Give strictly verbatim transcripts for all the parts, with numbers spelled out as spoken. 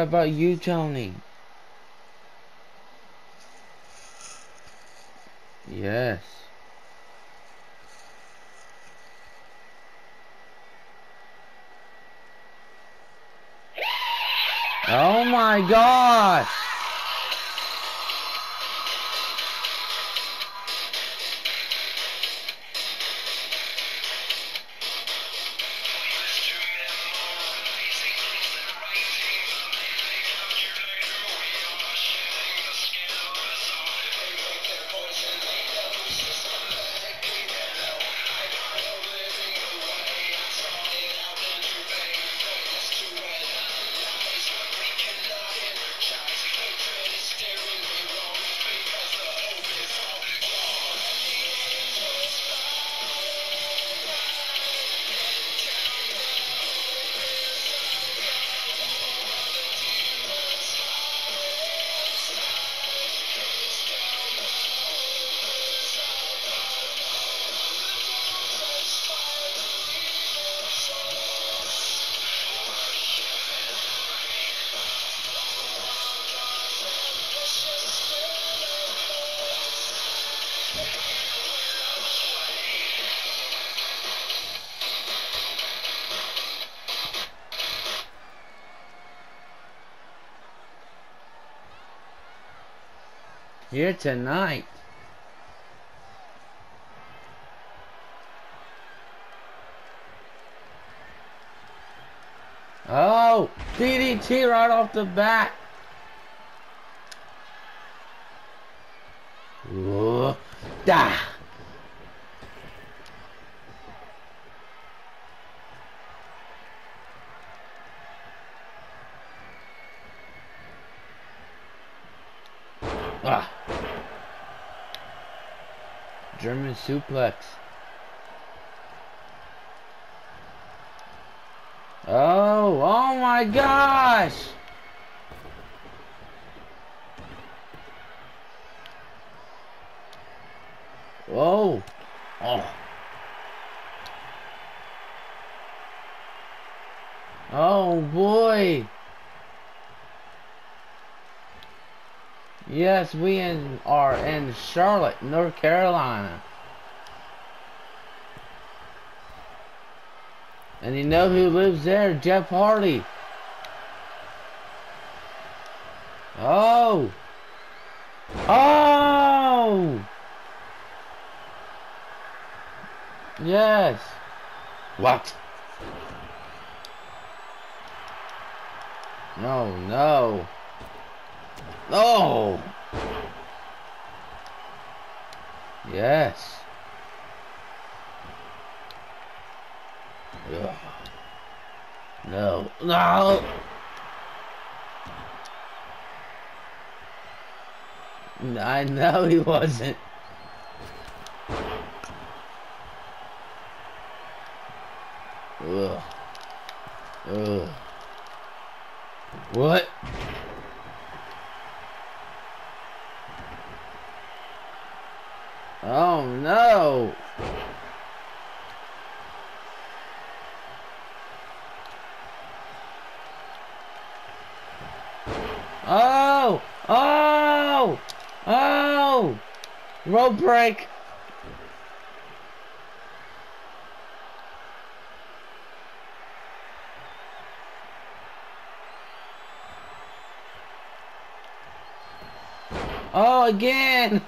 about you, Tony? Yes. Oh my gosh! Here tonight. Oh, D D T right off the bat. Ooh, da. Ah. German suplex. Oh, oh my gosh! Whoa. Oh. Oh boy. Yes, we in, are in Charlotte, North Carolina. And you know who lives there? Jeff Hardy. Oh. Oh. Yes. What? No, no. No. Yes. Ugh. No. No. I know he wasn't. Ugh. Ugh. What? Oh no. Oh! Oh! Oh! Rope break! Oh, again!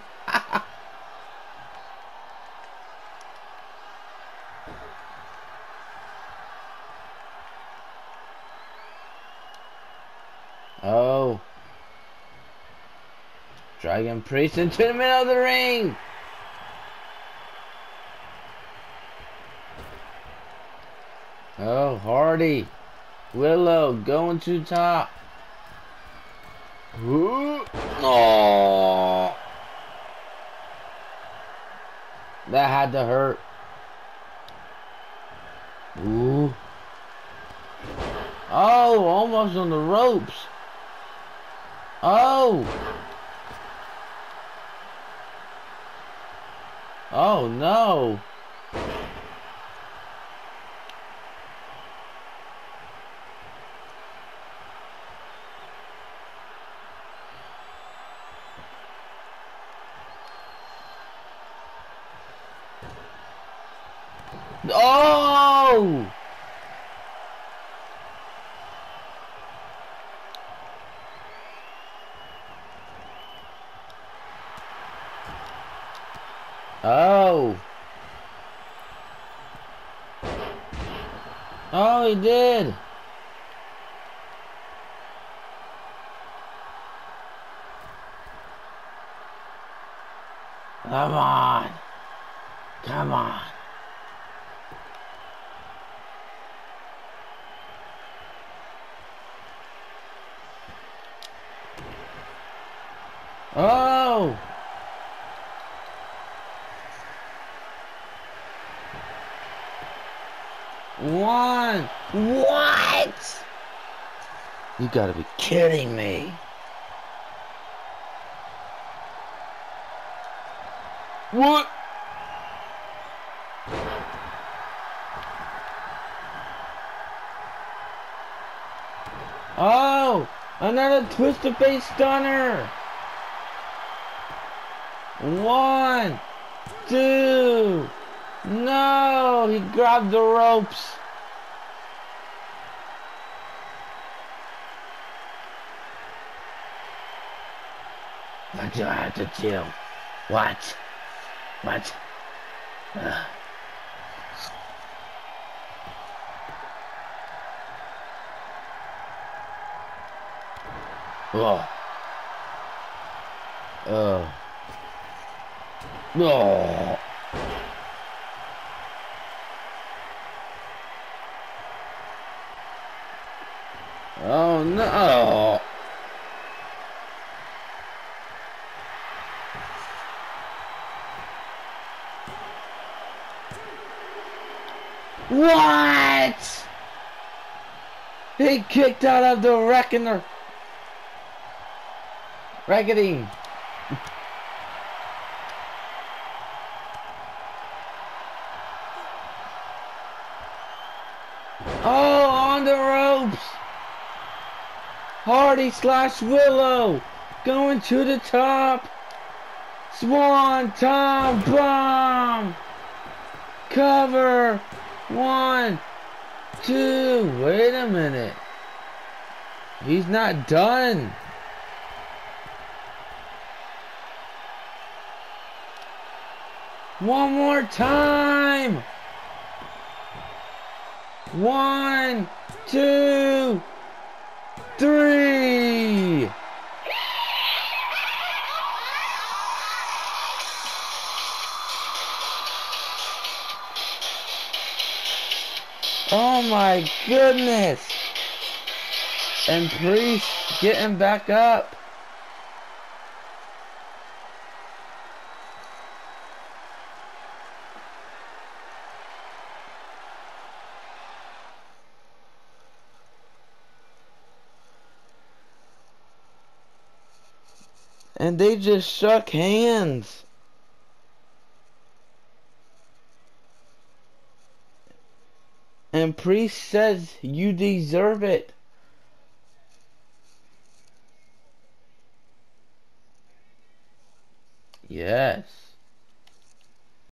Oh. Dragon Priest into the middle of the ring! Oh, Hardy. Willow going to top. Ooh. Oh. That had to hurt. Ooh. Oh, almost on the ropes. Oh. Oh no. Oh! Oh! Oh, he did! Come on! Come on! Oh! One! What? You gotta be kidding me. What? Oh! Another twisted face stunner! One! Two! No! He grabbed the ropes! What do I have to do? What? What? Ugh. Oh. Oh. No. Oh no. What? He kicked out of the reckoner. Reckoning. Oh, on the ropes. Hardy slash Willow going to the top. Swan Tom bomb. Cover. One, two. Wait a minute. He's not done. One more time. One, two, three. Oh my goodness. And Priest getting back up. And they just shook hands. And Priest says, you deserve it. Yes.